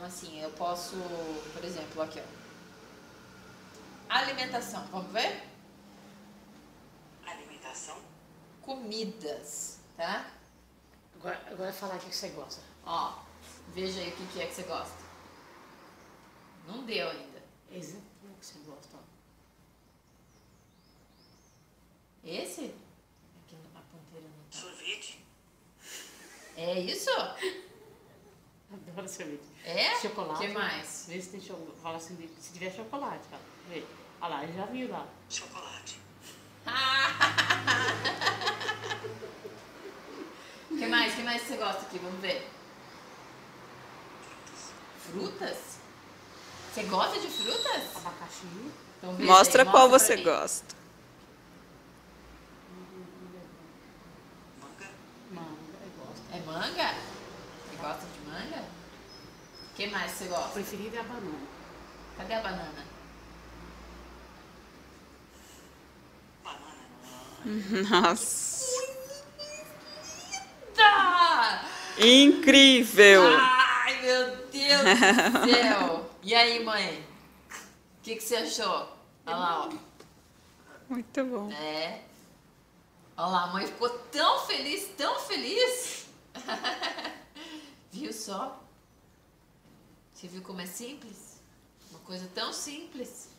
assim, eu posso, por exemplo, aqui, ó. Alimentação, vamos ver? Alimentação. Comidas, tá? Agora vai falar o que você gosta. Ó, veja aí o que é que você gosta. Não deu ainda. Esse é o que você gosta, ó. Esse? Aqui a ponteira não tá. Sorvete. É isso? Adoro sorvete. É? Chocolate. O que mais? Vê se tem chocolate. Fala assim, se tiver chocolate, cara. Vê. Olha lá, já viu lá. Chocolate. O que mais? O que mais você gosta aqui? Vamos ver. Frutas? Você gosta de frutas? Abacaxi. Então, veja Mostra aí, qual mostra você pra mim. gosta. Manga. Manga, eu gosto. É manga? Você gosta de manga? O que mais você O gosta? preferido é a banana. Cadê a banana? Banana. Nossa. Tá! Incrível! Ai, meu Deus do céu! E aí, mãe? O que você achou? Olha lá, ó. Muito bom. É. Olha lá, a mãe ficou tão feliz, tão feliz. Viu só? Você viu como é simples? Uma coisa tão simples.